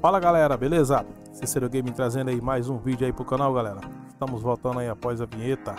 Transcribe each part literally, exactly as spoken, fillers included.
Fala galera, beleza? Cícero Gaming trazendo aí mais um vídeo aí pro canal, galera. Estamos voltando aí após a vinheta.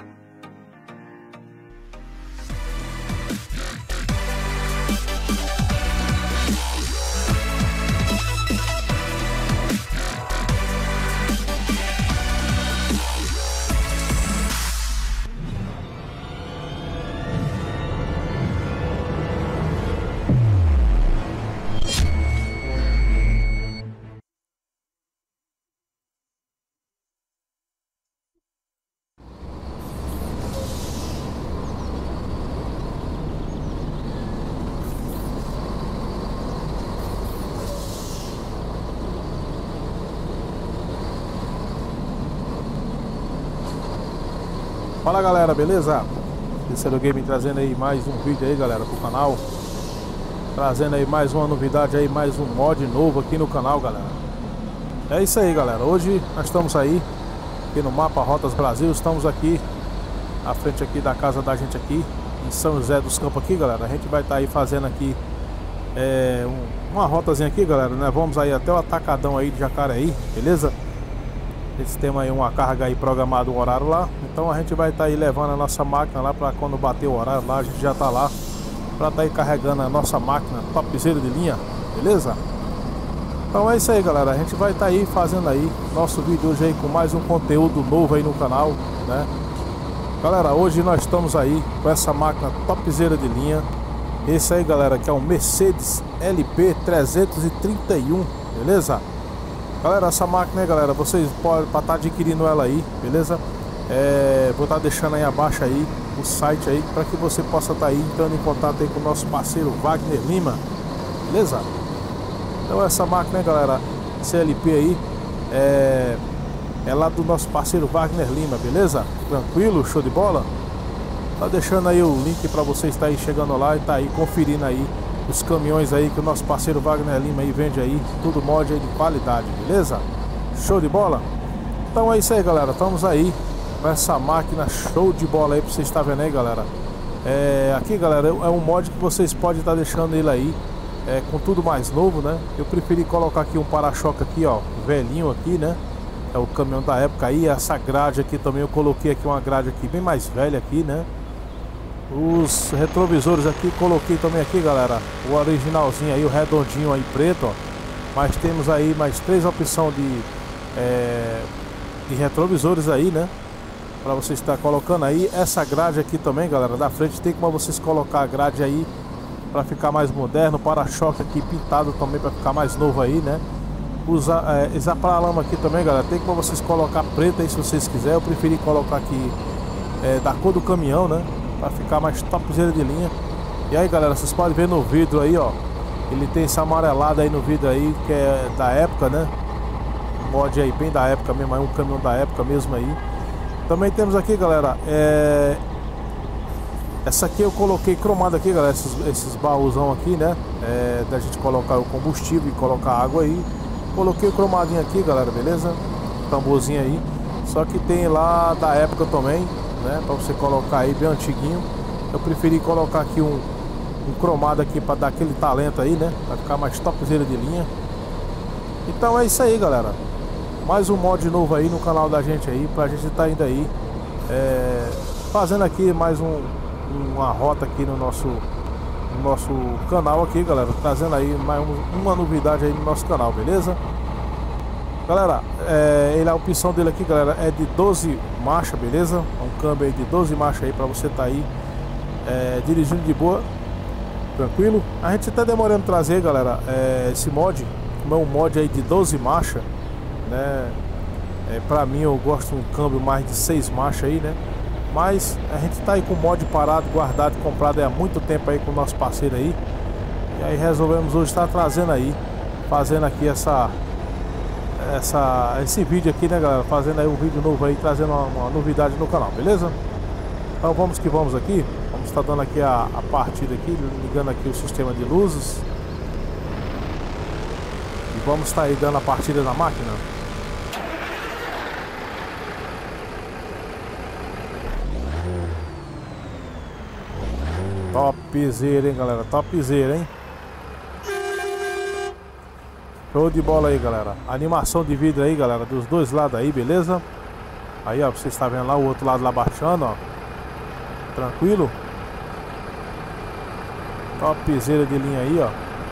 Fala galera, beleza? Cícero Gaming trazendo aí mais um vídeo aí, galera, pro canal. Trazendo aí mais uma novidade aí, mais um mod novo aqui no canal, galera. É isso aí, galera. Hoje nós estamos aí aqui no Mapa Rotas Brasil. Estamos aqui à frente aqui da casa da gente aqui em São José dos Campos aqui, galera. A gente vai estar tá aí fazendo aqui é, um, uma rotazinha aqui, galera, né? Vamos aí até o Atacadão aí de Jacareí, beleza? Eles têm aí uma carga aí programada o horário lá. Então a gente vai estar tá aí levando a nossa máquina lá para quando bater o horário lá, a gente já tá lá para estar tá aí carregando a nossa máquina topzera de linha, beleza? Então é isso aí, galera. A gente vai estar tá aí fazendo aí nosso vídeo hoje aí com mais um conteúdo novo aí no canal, né? Galera, hoje nós estamos aí com essa máquina topzera de linha. Esse aí, galera, que é um Mercedes L P trezentos e trinta e um, beleza? Galera, essa máquina aí, galera, vocês podem estar tá adquirindo ela aí, beleza? É, vou estar tá deixando aí abaixo aí o site aí para que você possa estar tá aí entrando em contato aí com o nosso parceiro Wagner Lima, beleza? Então essa máquina aí, galera, C L P aí é, é lá do nosso parceiro Wagner Lima, beleza? Tranquilo, show de bola? Tá deixando aí o link para vocês estar tá aí chegando lá e tá aí conferindo aí os caminhões aí que o nosso parceiro Wagner Lima aí vende aí, tudo mod aí de qualidade, beleza? Show de bola? Então é isso aí, galera, estamos aí com essa máquina show de bola aí pra vocês estar vendo aí, galera. É, aqui, galera, é um mod que vocês podem estar deixando ele aí é, com tudo mais novo, né? Eu preferi colocar aqui um para-choque aqui, ó, velhinho aqui, né? É o caminhão da época aí. Essa grade aqui também eu coloquei aqui uma grade aqui bem mais velha aqui, né? Os retrovisores aqui coloquei também aqui, galera, o originalzinho aí, o redondinho aí preto, ó. Mas temos aí mais três opções de, é, de retrovisores aí, né? Para você estar colocando aí. Essa grade aqui também, galera, da frente tem como vocês colocar a grade aí para ficar mais moderno. Para-choque aqui pintado também para ficar mais novo aí, né? Usa, é, essa para-lama aqui também, galera, tem como vocês colocar preta aí se vocês quiserem. Eu preferi colocar aqui é, da cor do caminhão, né? Pra ficar mais topzera de linha. E aí, galera, vocês podem ver no vidro aí, ó, ele tem essa amarelada aí no vidro aí, que é da época, né? Um mod aí bem da época mesmo, aí um caminhão da época mesmo aí. Também temos aqui, galera, é... essa aqui eu coloquei cromada aqui, galera, esses, esses baúzão aqui, né? É, da gente colocar o combustível e colocar água aí. Coloquei o cromadinho aqui, galera, beleza? Tamborzinho aí. Só que tem lá da época também, né, para você colocar aí bem antiguinho. Eu preferi colocar aqui um, um cromado aqui para dar aquele talento aí, né, para ficar mais topzera de linha. Então é isso aí, galera, mais um mod novo aí no canal da gente aí, pra gente estar tá indo aí é, fazendo aqui mais um, uma rota aqui no nosso, no nosso canal aqui, galera, trazendo aí mais um, uma novidade aí no nosso canal, beleza? Galera, é, ele, a opção dele aqui, galera, é de doze marchas, beleza? É um câmbio aí de doze marchas aí pra você tá aí é, dirigindo de boa, tranquilo. A gente tá demorando trazer, galera, é, esse mod, como é um mod aí de doze marchas, né? É, pra mim eu gosto de um câmbio mais de seis marchas aí, né? Mas a gente tá aí com o mod parado, guardado, comprado há muito tempo aí com o nosso parceiro aí. E aí resolvemos hoje estar trazendo aí, fazendo aqui essa... Essa, esse vídeo aqui, né, galera, fazendo aí um vídeo novo aí, trazendo uma, uma novidade no canal, beleza? Então vamos que vamos aqui. Vamos estar dando aqui a, a partida aqui, ligando aqui o sistema de luzes. E vamos estar aí dando a partida na máquina. Topzera, hein, galera, topzera, hein? Show de bola aí, galera. Animação de vidro aí, galera, dos dois lados aí, beleza? Aí, ó, você está vendo lá o outro lado lá baixando, ó. Tranquilo. Topzera de linha aí, ó.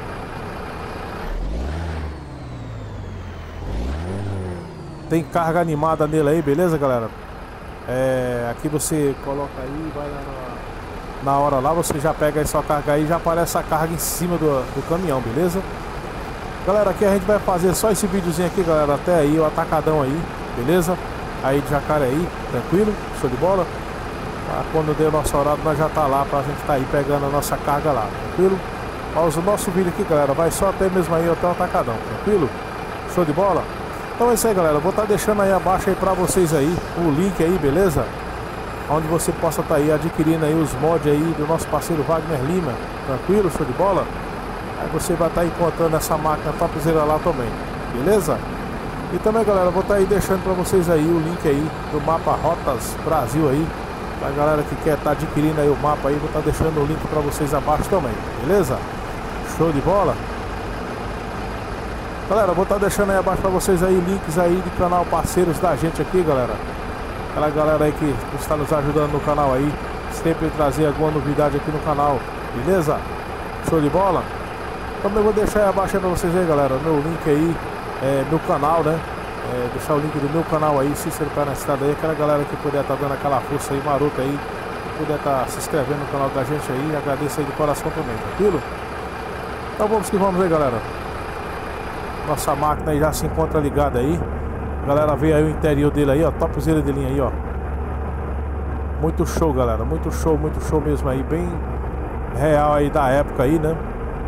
Tem carga animada nele aí, beleza, galera? É, aqui você coloca aí, vai lá na, na hora lá, você já pega aí sua carga aí, já aparece a carga em cima do, do caminhão, beleza? Galera, aqui a gente vai fazer só esse videozinho aqui, galera, até aí, o atacadão aí, beleza? Aí de Jacareí, tranquilo? Show de bola? Tá, quando der o nosso horário, nós já tá lá pra gente tá aí pegando a nossa carga lá, tranquilo? Mas o nosso vídeo aqui, galera, vai só até mesmo aí até o atacadão, tranquilo? Show de bola? Então é isso aí, galera, eu vou estar tá deixando aí abaixo aí pra vocês aí o link aí, beleza? Onde você possa estar tá aí adquirindo aí os mods aí do nosso parceiro Wagner Lima, tranquilo? Show de bola? Aí você vai estar tá encontrando essa máquina topzera lá também, beleza? E também, galera, eu vou estar tá aí deixando pra vocês aí o link aí do mapa Rotas Brasil aí. Pra galera que quer estar tá adquirindo aí o mapa aí, vou estar tá deixando o link pra vocês abaixo também, beleza? Show de bola? Galera, eu vou estar tá deixando aí abaixo pra vocês aí links aí de canal parceiros da gente aqui, galera. Aquela galera aí que está nos ajudando no canal aí, sempre trazer alguma novidade aqui no canal, beleza? Show de bola? Também vou deixar aí abaixo aí pra vocês aí, galera, meu link aí, é, meu canal, né? É, deixar o link do meu canal aí, Cícero Pé na Estrada aí, aquela galera que puder estar tá dando aquela força aí, marota aí, que puder estar tá se inscrevendo no canal da gente aí, agradeço aí de coração também, tranquilo? Então vamos que vamos aí, galera. Nossa máquina aí já se encontra ligada aí. A galera vê aí o interior dele aí, ó, topzera de linha aí, ó. Muito show, galera, muito show, muito show mesmo aí, bem real aí da época aí, né?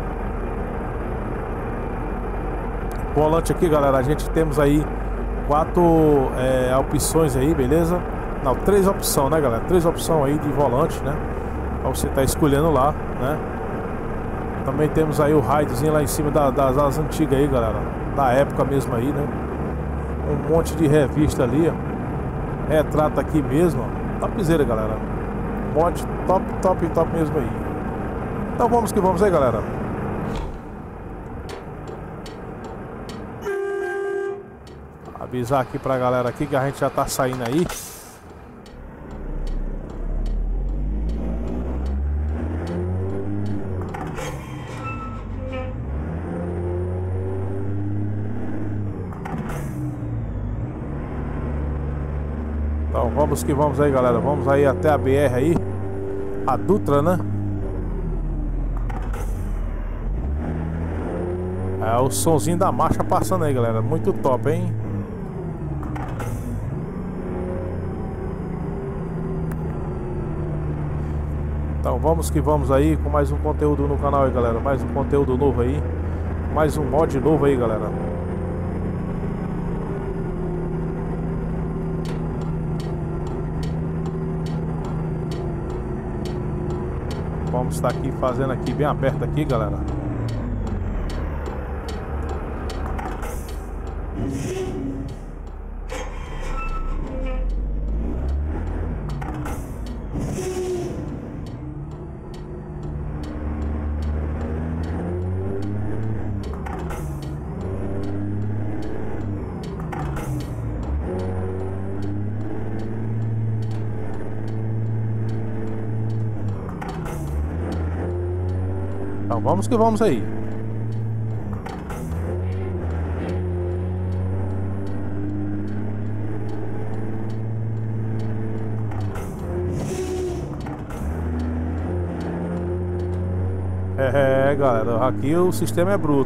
Volante aqui, galera, a gente temos aí quatro é, opções aí, beleza? Não, três opções, né, galera? Três opções aí de volante, né? Pra você tá escolhendo lá, né? Também temos aí o raidozinho lá em cima da, das asas antigas aí, galera. Da época mesmo aí, né? Um monte de revista ali, ó. Retrato aqui mesmo, ó. Topzera, galera. Mod top, top, top mesmo aí. Então vamos que vamos aí, galera. Avisar aqui pra galera aqui que a gente já tá saindo aí. Então vamos que vamos aí, galera. Vamos aí até a B R aí, a Dutra, né? É o sonzinho da marcha passando aí, galera. Muito top, hein? Então vamos que vamos aí com mais um conteúdo no canal aí, galera. Mais um conteúdo novo aí. Mais um mod novo aí, galera. Vamos estar aqui fazendo aqui bem aberto aqui, galera. Então vamos que vamos aí. É, galera, aqui o sistema é bruto.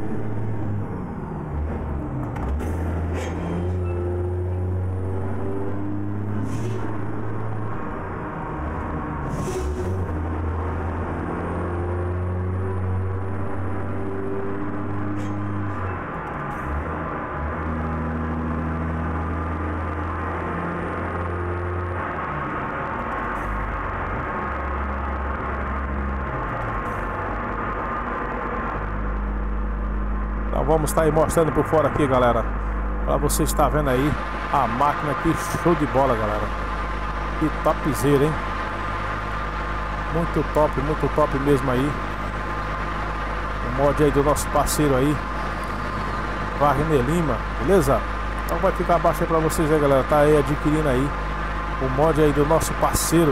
Então vamos estar aí mostrando por fora aqui, galera, pra você estar vendo aí a máquina aqui, show de bola, galera. Que topzera, hein? Muito top, muito top mesmo aí. O mod aí do nosso parceiro aí, Wagner Lima, beleza? Então vai ficar abaixo aí pra vocês aí, galera. Tá aí adquirindo aí o mod aí do nosso parceiro.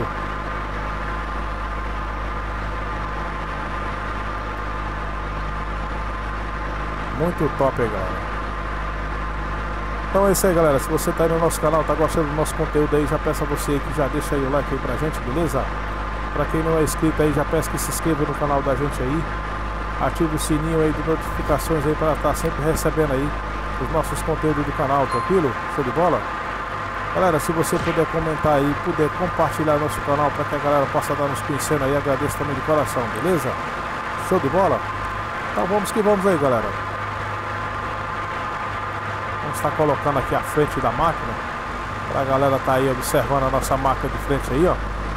Muito top aí, galera. Então é isso aí, galera. Se você tá aí no nosso canal, tá gostando do nosso conteúdo aí, já peço a você aí que já deixa aí o like aí pra gente, beleza? Pra quem não é inscrito aí, já peço que se inscreva no canal da gente aí. Ative o sininho aí de notificações aí para estar sempre recebendo aí os nossos conteúdos do canal, tranquilo? Show de bola? Galera, se você puder comentar aí, puder compartilhar nosso canal para que a galera possa estar nos conhecendo aí, agradeço também de coração, beleza? Show de bola? Então vamos que vamos aí, galera. Vamos estar colocando aqui a frente da máquina para a galera estar aí observando a nossa máquina de frente aí, ó.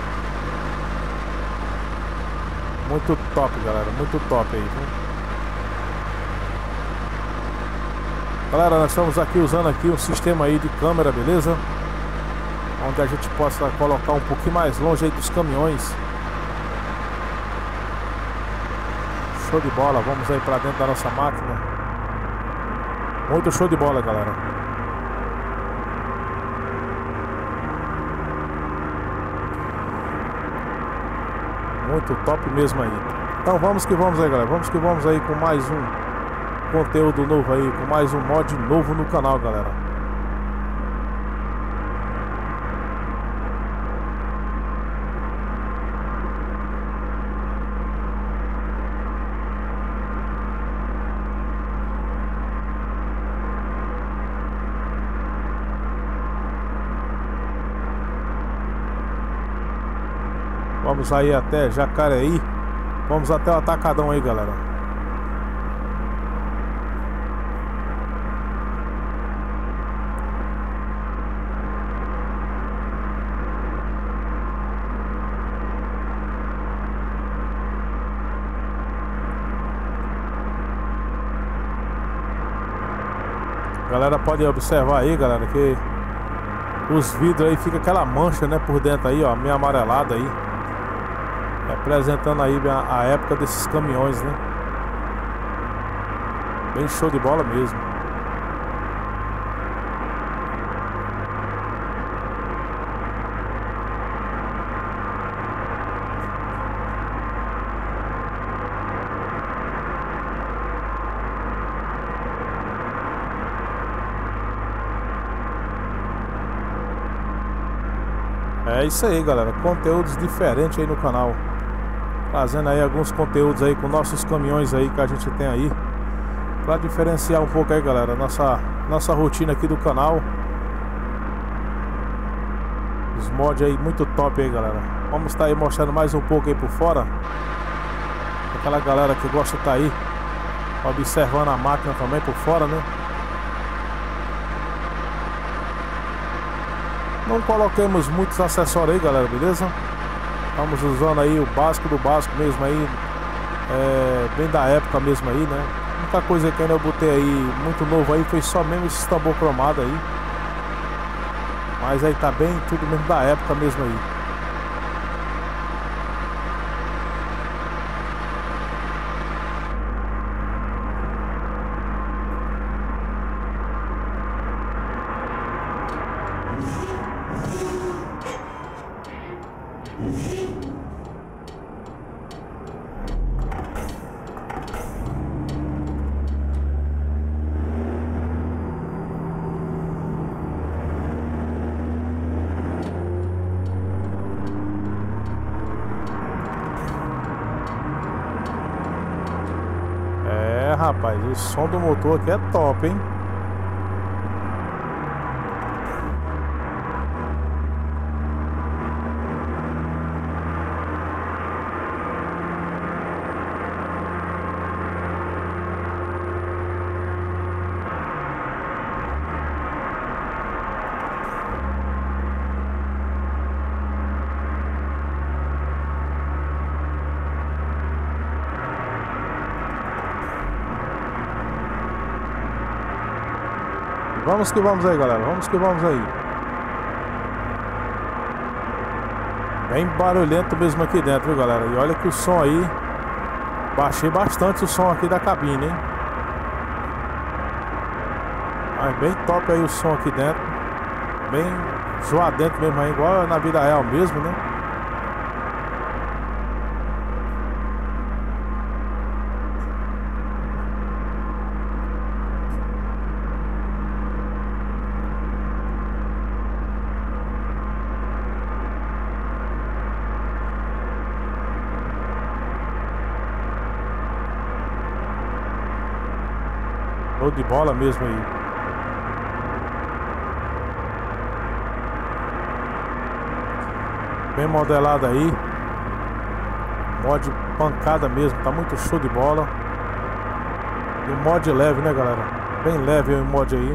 Muito top, galera, muito top aí, viu? Galera, nós estamos aqui usando aqui um sistema aí de câmera, beleza? Onde a gente possa colocar um pouquinho mais longe aí dos caminhões. Show de bola, vamos aí pra dentro da nossa máquina. Muito show de bola, galera. Muito top mesmo aí. Então vamos que vamos aí, galera. Vamos que vamos aí com mais um conteúdo novo aí, com mais um mod novo no canal, galera. Vamos aí até Jacareí. Vamos até o Atacadão aí, galera. Galera, pode observar aí, galera, que os vidros aí fica aquela mancha, né, por dentro aí, ó, meio amarelada aí. Representando aí a, a época desses caminhões, né? Bem show de bola mesmo. É isso aí, galera. Conteúdos diferentes aí no canal. Trazendo aí alguns conteúdos aí com nossos caminhões aí que a gente tem aí, pra diferenciar um pouco aí, galera, nossa, nossa rotina aqui do canal. Os mods aí muito top aí, galera. Vamos estar aí mostrando mais um pouco aí por fora. Aquela galera que gosta de estar aí observando a máquina também por fora, né? Não coloquemos muitos acessórios aí, galera, beleza? Estamos usando aí o básico do básico mesmo aí, é, bem da época mesmo aí, né? A única coisa que ainda eu botei aí muito novo aí foi só mesmo esse tambor cromado aí. Mas aí tá bem tudo mesmo da época mesmo aí. É, rapaz, o som do motor aqui é top, hein? Vamos que vamos aí, galera. Vamos que vamos aí. Bem barulhento mesmo aqui dentro, viu, galera? E olha que o som aí, baixei bastante o som aqui da cabine, hein? Mas bem top aí o som aqui dentro. Bem zoadento mesmo aí, igual na vida real mesmo, né? Show de bola mesmo aí. Bem modelado aí. Mod pancada mesmo, tá muito show de bola. E mod leve, né, galera? Bem leve o mod aí.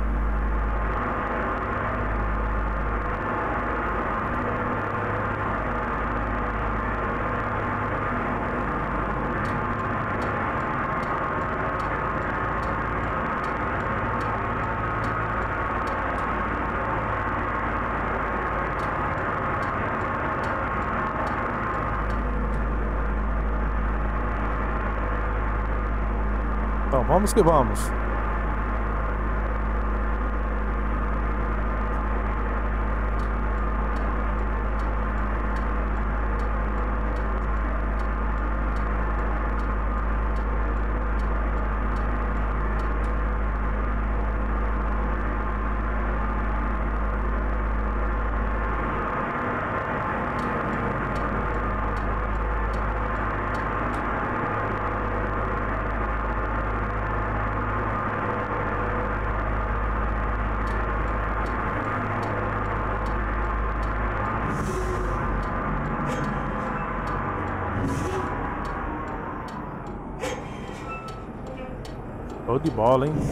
Então vamos que vamos. Show de bola, hein?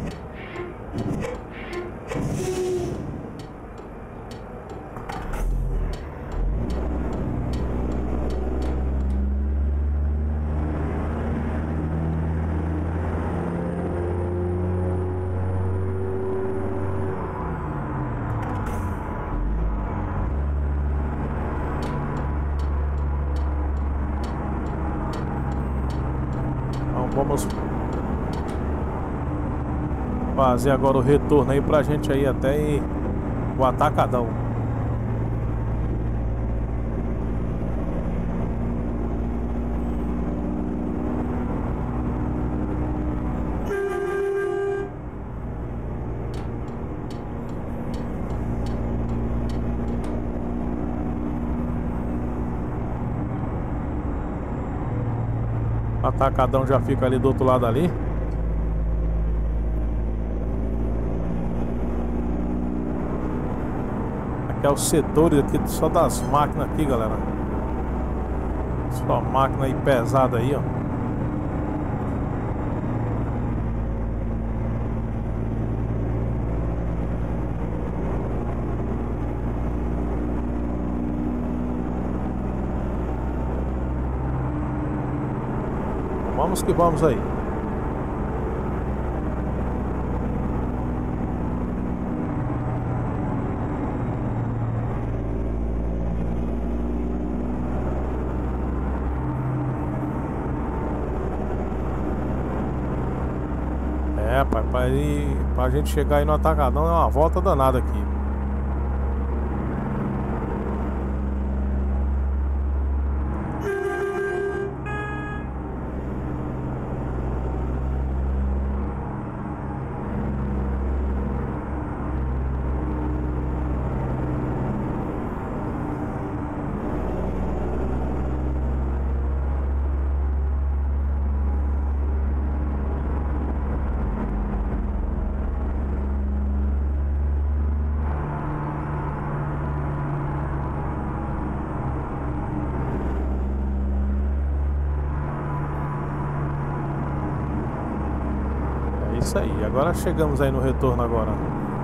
Então vamos fazer agora o retorno aí pra gente aí até o Atacadão. O Atacadão já fica ali do outro lado ali. Que é o setor aqui só das máquinas aqui, galera. Só máquina aí pesada aí, ó. Vamos que vamos aí. É, pai, pra, ir, pra gente chegar aí no Atacadão é uma volta danada aqui. Isso aí, agora chegamos aí no retorno agora.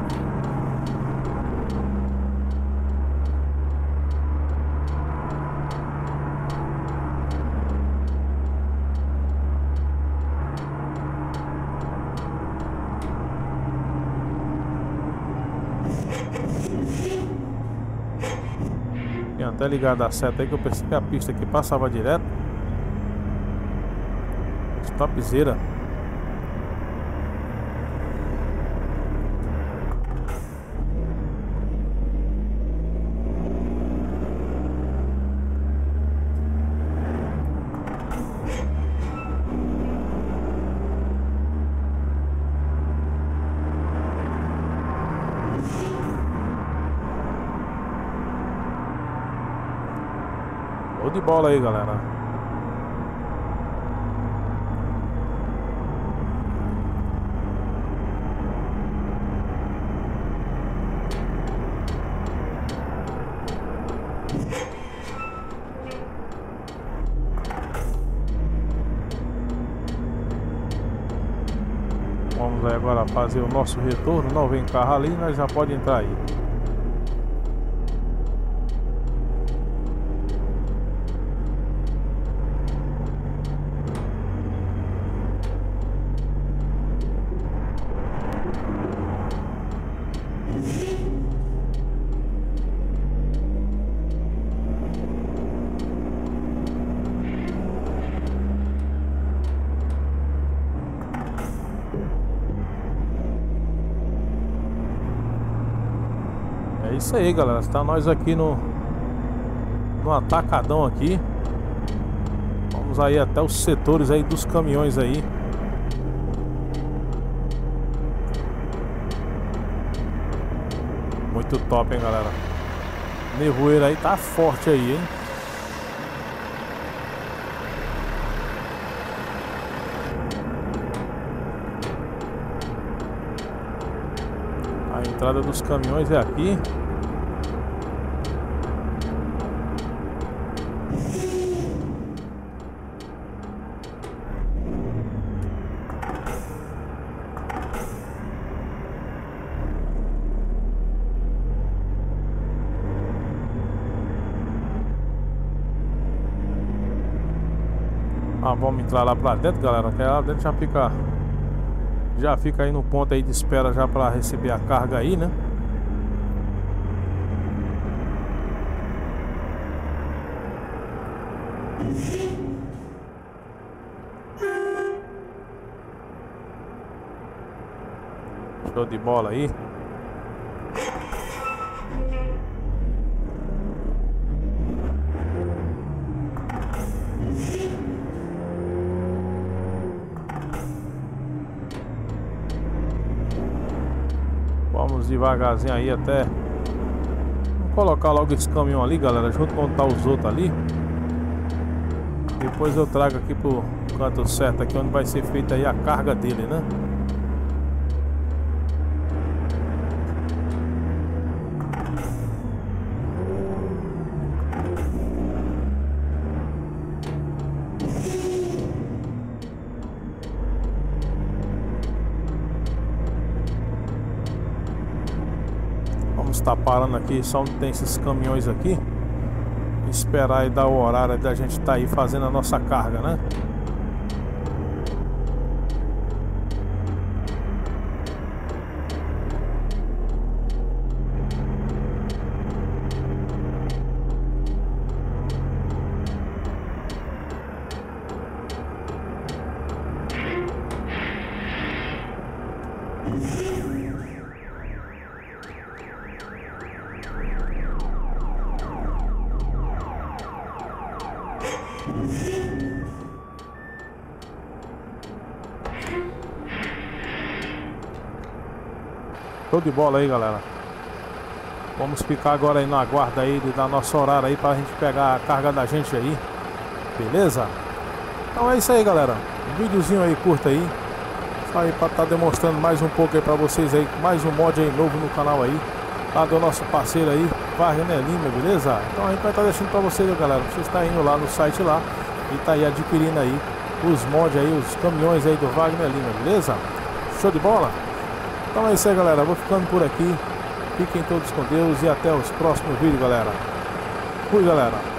Tinha até ligado a seta aí que eu pensei que a pista aqui passava direto. Topzera. Show de bola aí, galera. Vamos aí agora fazer o nosso retorno. Não vem carro ali, nós já pode entrar aí. É isso aí, galera. Está nós aqui no no atacadão aqui. Vamos aí até os setores aí dos caminhões aí. Muito top, hein, galera. Nevoeiro aí tá forte aí, hein. A entrada dos caminhões é aqui. Ah, vamos entrar lá pra dentro, galera, que lá dentro já fica Já fica aí no ponto aí de espera já pra receber a carga aí, né? Show de bola aí. Vamos devagarzinho aí até. Vamos colocar logo esse caminhão ali, galera, junto com tá os outros ali. Depois eu trago aqui pro canto certo aqui, onde vai ser feita aí a carga dele, né? Vamos estar parando aqui só onde tem esses caminhões aqui. Esperar e dar o horário da gente estar aí fazendo a nossa carga, né? Show de bola aí, galera. Vamos ficar agora aí na guarda aí de dar nosso horário aí pra gente pegar a carga da gente aí. Beleza? Então é isso aí, galera. Um videozinho aí curto aí. Só aí pra estar tá demonstrando mais um pouco aí pra vocês aí. Mais um mod aí novo no canal aí. Lá do nosso parceiro aí, Wagner Lima, beleza? Então a gente vai estar tá deixando pra vocês, galera. Você está indo lá no site lá e tá aí adquirindo aí os mods aí, os caminhões aí do Wagner Lima, beleza? Show de bola? Então é isso aí, galera. Vou ficando por aqui. Fiquem todos com Deus e até os próximos vídeos, galera. Fui, galera.